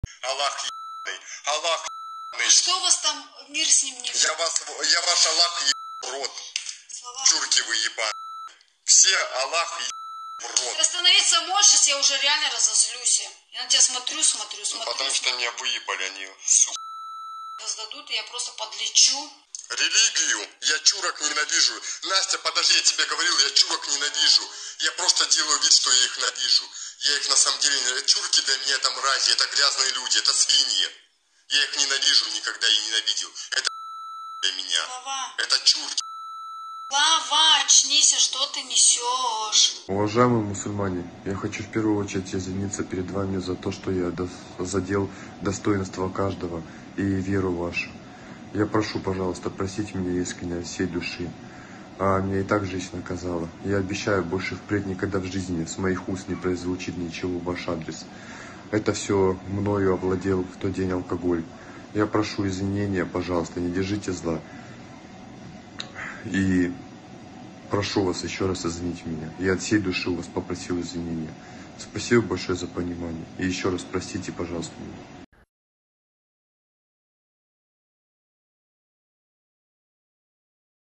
Аллах ебаный. Аллах ебаный. Что у вас там, мир с ним не... Я ваш Аллах ебаный в рот. Слова. Чурки вы ебаные. Все Аллах ебаный в рот. Ты остановиться можешь, сейчас я уже реально разозлюсь. Я на тебя смотрю. Потому что меня выебали они, сука. Сдадут, и я просто подлечу. Религию. Я чурок ненавижу. Настя, подожди, я тебе говорил, я чурок ненавижу. Я просто делаю вид, что я их ненавижу. Я их на самом деле ненавижу. Чурки для меня это мрази, это грязные люди, это свиньи. Я их ненавижу, никогда и ненавидел. Это для меня. Слова. Это чурки. Слава, очнись, что ты несешь? Уважаемые мусульмане, я хочу в первую очередь извиниться перед вами за то, что я задел достоинство каждого и веру вашу. Я прошу, пожалуйста, простите меня искренне от всей души. Меня и так жизнь наказала. Я обещаю, больше впредь никогда в жизни с моих уст не прозвучит ничего в ваш адрес. Это все мною овладел в тот день алкоголь. Я прошу извинения, пожалуйста, не держите зла. И прошу вас еще раз извинить меня. Я от всей души у вас попросил извинения. Спасибо большое за понимание. И еще раз простите, пожалуйста, меня.